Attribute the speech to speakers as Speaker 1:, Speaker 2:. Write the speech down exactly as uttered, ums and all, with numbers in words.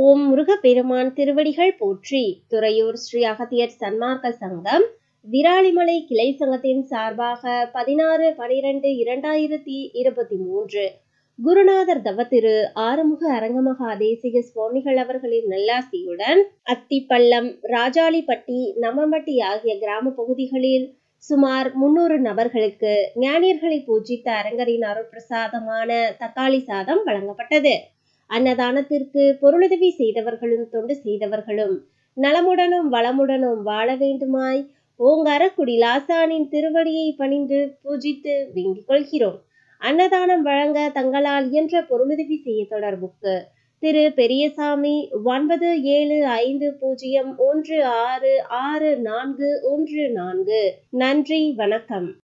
Speaker 1: ஓம் முருகப்பெருமான் திருவடிகள் போற்றி. துறையூர் ஸ்ரீ அகத்தியர் சன்மார்க்க சங்கம் விராலிமலை கிளை சங்கத்தின் சார்பாக பதினாறு பனிரெண்டு இரண்டாயிரத்தி இருபத்தி மூன்று குருநாதர் தவத்திரு ஆறுமுக அரங்கமகா தேசிக சுவாமிகள் அவர்களின் நல்லாசியுடன் அத்திப்பள்ளம், ராஜாளிப்பட்டி, நம்மம்பட்டி ஆகிய கிராம பகுதிகளில் சுமார் முன்னூறு நபர்களுக்கு ஞானியர்களை பூஜித்த அரங்கரின் அருட்பிரசாதமான தக்காளி சாதம் வழங்கப்பட்டது. அன்னதானத்திற்கு பொருளுதவி செய்தவர்களும் தொண்டு செய்தவர்களும் நலமுடனும் வளமுடனும் வாழ வேண்டுமாய் ஓங்காரக்குடி லாசானின் திருவடியை பணிந்து பூஜித்து வேண்டிக் கொள்கிறோம். அன்னதானம் வழங்க தங்களால் இயன்ற பொருளுதவி செய்ய தொடர்புக்கு திரு பெரியசாமி ஒன்பது ஏழு ஐந்து பூஜ்ஜியம் ஒன்று ஆறு ஆறு நான்கு ஒன்று நான்கு. நன்றி, வணக்கம்.